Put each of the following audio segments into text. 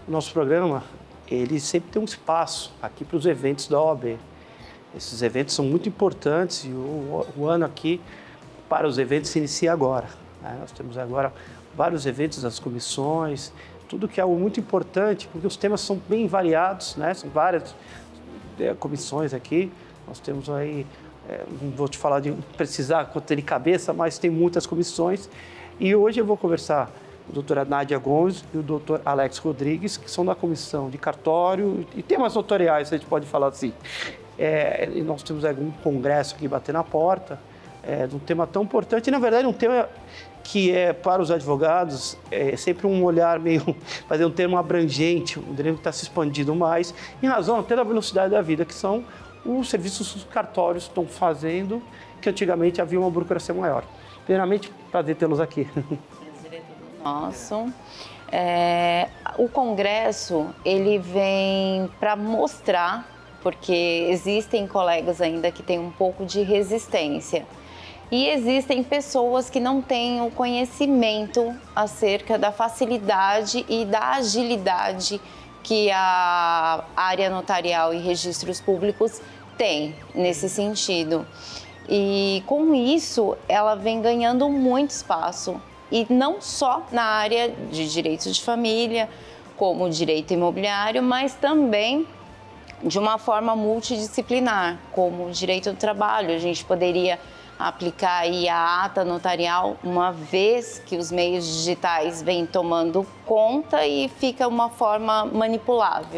O nosso programa, ele sempre tem um espaço aqui para os eventos da OAB. Esses eventos são muito importantes e o ano aqui para os eventos se inicia agora, né? Nós temos agora vários eventos das comissões, tudo que é algo muito importante, porque os temas são bem variados, né? São várias comissões aqui. Nós temos aí, não vou te falar de precisar ter de cabeça, mas tem muitas comissões. E hoje eu vou conversar com a doutora Nádia Gomes e o doutor Alex Rodrigues, que são da comissão de cartório e temas notoriais, a gente pode falar assim. E nós temos um congresso aqui batendo na porta, de um tema tão importante, e na verdade um tema que para os advogados é sempre um olhar meio, fazer um termo abrangente, um termo que está se expandindo mais, em razão até da velocidade da vida, que são os serviços que os cartórios estão fazendo, que antigamente havia uma burocracia maior. Primeiramente, prazer tê-los aqui. Prazer é todo nosso. O congresso, ele vem para mostrar, porque existem colegas ainda que têm um pouco de resistência. E existem pessoas que não têm o conhecimento acerca da facilidade e da agilidade que a área notarial e registros públicos tem nesse sentido. E com isso, ela vem ganhando muito espaço. E não só na área de direitos de família, como direito imobiliário, mas também de uma forma multidisciplinar, como o direito do trabalho. A gente poderia aplicar aí a ata notarial, uma vez que os meios digitais vêm tomando conta e fica uma forma manipulável.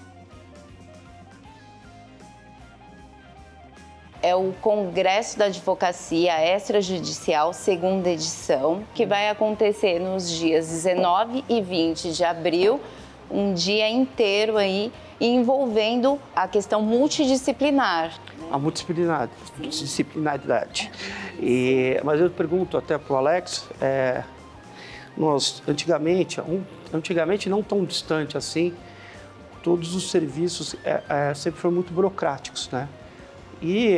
É o Congresso da Advocacia Extrajudicial, segunda edição, que vai acontecer nos dias 19 e 20 de abril, um dia inteiro aí, envolvendo a questão multidisciplinar. A multidisciplinaridade. Mas eu pergunto até para o Alex, nós antigamente não tão distante assim, todos os serviços sempre foram muito burocráticos, né? E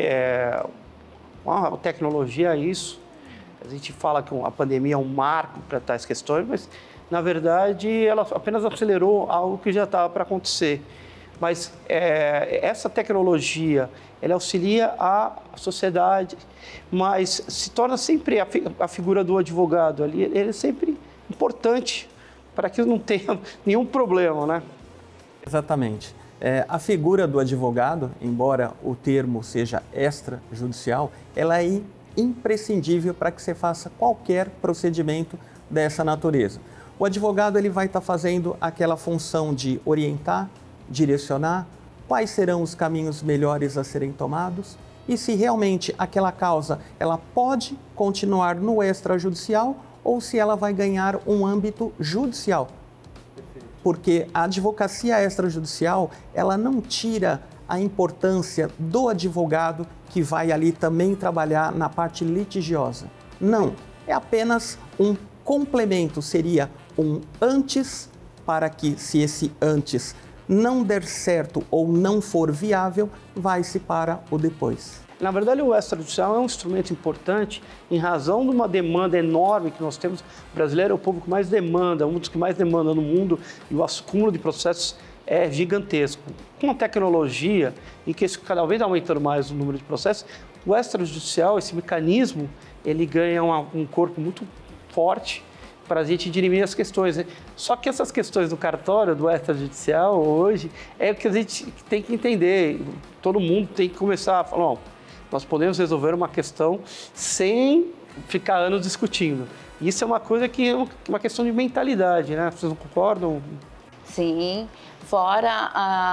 a tecnologia é isso. A gente fala que a pandemia é um marco para tais questões, mas na verdade ela apenas acelerou algo que já estava para acontecer. Mas essa tecnologia, ela auxilia a sociedade, mas se torna sempre a figura do advogado ali, ele é sempre importante para que não tenha nenhum problema, né? Exatamente. A figura do advogado, embora o termo seja extrajudicial, ela é imprescindível para que você faça qualquer procedimento dessa natureza. O advogado ele vai estar fazendo aquela função de orientar, direcionar quais serão os caminhos melhores a serem tomados e se realmente aquela causa ela pode continuar no extrajudicial ou se ela vai ganhar um âmbito judicial. Porque a advocacia extrajudicial, ela não tira a importância do advogado que vai ali também trabalhar na parte litigiosa. Não, é apenas um complemento, seria um antes para que, se esse antes não der certo ou não for viável, vai-se para o depois. Na verdade, o extrajudicial é um instrumento importante em razão de uma demanda enorme que nós temos. O brasileiro é o povo que mais demanda, um dos que mais demanda no mundo, e o acúmulo de processos é gigantesco. Com a tecnologia, em que cada vez aumentando mais o número de processos, o extrajudicial, esse mecanismo, ele ganha um corpo muito forte para a gente dirimir as questões, né? Só que essas questões do cartório, do extrajudicial, hoje, é o que a gente tem que entender. Todo mundo tem que começar a falar, ó, nós podemos resolver uma questão sem ficar anos discutindo. Isso é uma coisa que é uma questão de mentalidade, né? Vocês não concordam? Sim, fora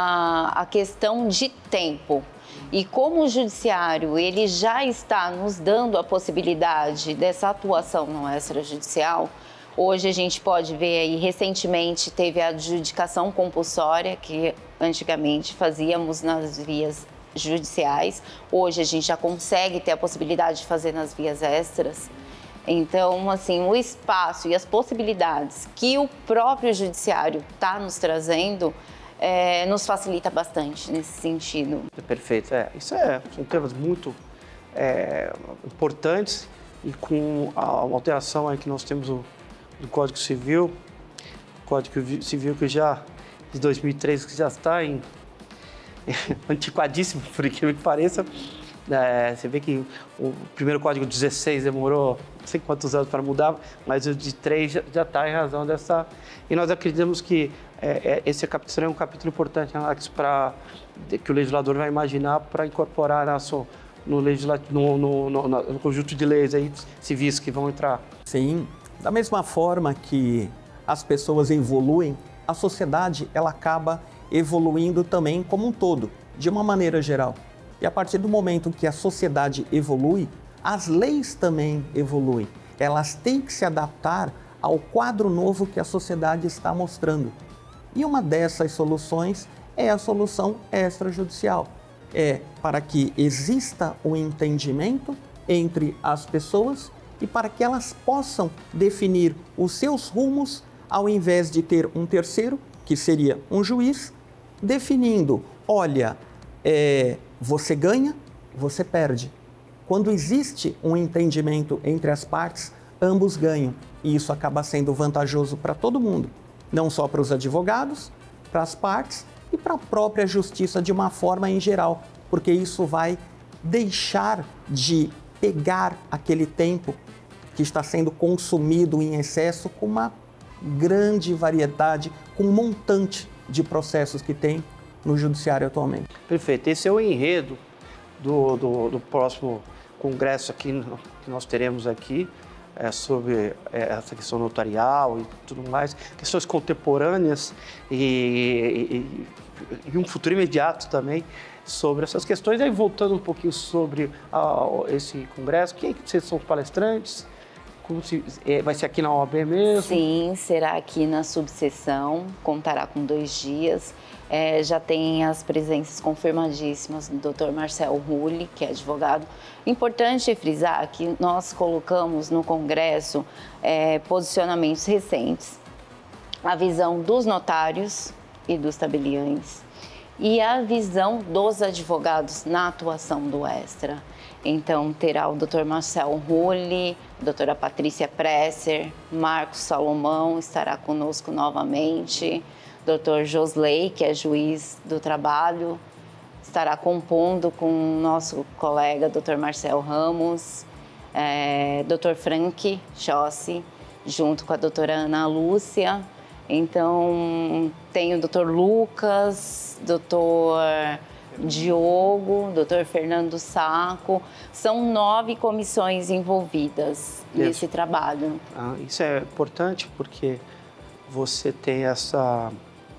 a questão de tempo. E como o judiciário ele já está nos dando a possibilidade dessa atuação no extrajudicial, hoje a gente pode ver aí, recentemente teve a adjudicação compulsória, que antigamente fazíamos nas vias judiciais. Hoje a gente já consegue ter a possibilidade de fazer nas vias extras. Então, assim, o espaço e as possibilidades que o próprio judiciário está nos trazendo nos facilita bastante nesse sentido. Perfeito. São temas muito importantes e com a alteração aí que nós temos do Código Civil, que já de 2003, que já está antiquadíssimo, por incrível que pareça. Você vê que o primeiro código 16 demorou não sei quantos anos para mudar, mas o de 3 já está em razão dessa... E nós acreditamos que esse capítulo será um capítulo importante, Alex, que o legislador vai imaginar para incorporar no conjunto de leis aí, civis que vão entrar. Sim, da mesma forma que as pessoas evoluem, a sociedade ela acaba evoluindo também como um todo, de uma maneira geral. E a partir do momento que a sociedade evolui, as leis também evoluem. Elas têm que se adaptar ao quadro novo que a sociedade está mostrando. E uma dessas soluções é a solução extrajudicial. É para que exista um entendimento entre as pessoas e para que elas possam definir os seus rumos, ao invés de ter um terceiro, que seria um juiz, definindo, olha, você ganha, você perde. Quando existe um entendimento entre as partes, ambos ganham. E isso acaba sendo vantajoso para todo mundo. Não só para os advogados, para as partes e para a própria justiça de uma forma em geral. Porque isso vai deixar de pegar aquele tempo que está sendo consumido em excesso com uma grande variedade, com um montante de processos que tem no judiciário atualmente. Perfeito. Esse é o enredo do próximo congresso aqui que nós teremos aqui, sobre essa questão notarial e tudo mais, questões contemporâneas e um futuro imediato também sobre essas questões. E aí, voltando um pouquinho sobre esse congresso, quem vocês são os palestrantes? Vai ser aqui na OAB mesmo? Sim, será aqui na subseção, contará com 2 dias. Já tem as presenças confirmadíssimas do Dr. Marcel Rulli, que é advogado. Importante frisar que nós colocamos no Congresso posicionamentos recentes, a visão dos notários e dos tabeliães e a visão dos advogados na atuação do Extra. Então, terá o Dr. Marcel Rulli, a doutora Patrícia Presser, Marcos Salomão estará conosco novamente, Dr. Josley, que é juiz do trabalho, estará compondo com o nosso colega Dr. Marcel Ramos, Dr. Frank Chossi, junto com a doutora Ana Lúcia. Então, tem o Dr. Lucas, Dr. Diogo, Dr. Fernando Saco. São 9 comissões envolvidas nesse trabalho. Isso é importante porque você tem essa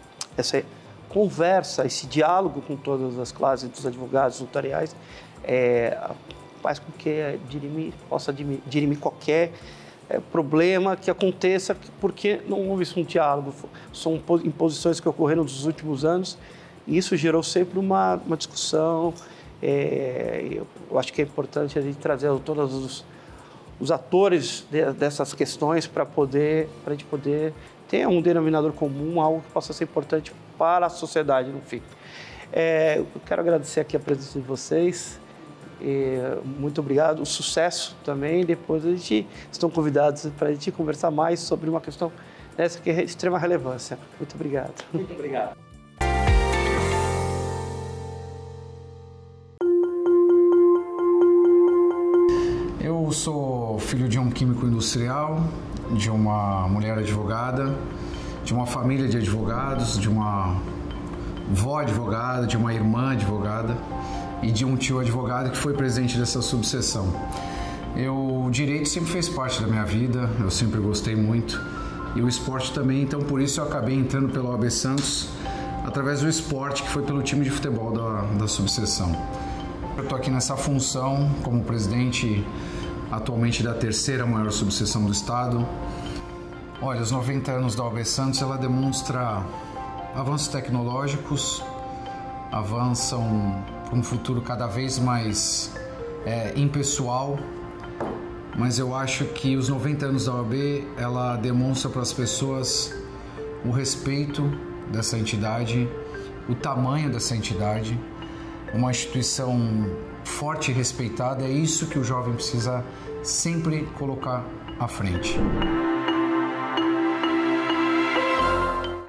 conversa, esse diálogo com todas as classes dos advogados notariais, faz com que possa dirimir qualquer problema que aconteça, porque não houve um diálogo. São imposições que ocorreram nos últimos anos e isso gerou sempre uma discussão. Eu acho que é importante a gente trazer todos os atores dessas questões para a gente poder ter um denominador comum, algo que possa ser importante para a sociedade, no fim. Eu quero agradecer aqui a presença de vocês. Muito obrigado, sucesso também. Depois estão convidados para a gente conversar mais sobre uma questão dessa que é de extrema relevância. Muito obrigado. Muito obrigado. Eu sou filho de um químico industrial, de uma mulher advogada, de uma família de advogados, de uma vó advogada, de uma irmã advogada e de um tio advogado que foi presidente dessa subseção. O direito sempre fez parte da minha vida, eu sempre gostei muito, e o esporte também, então por isso eu acabei entrando pela OAB Santos através do esporte, que foi pelo time de futebol da subseção. Eu estou aqui nessa função como presidente atualmente da 3ª maior subseção do estado. Olha, os 90 anos da OAB Santos, ela demonstra avanços tecnológicos, avançam para um futuro cada vez mais impessoal, mas eu acho que os 90 anos da OAB, ela demonstra para as pessoas o respeito dessa entidade, o tamanho dessa entidade, uma instituição forte e respeitada. É isso que o jovem precisa sempre colocar à frente.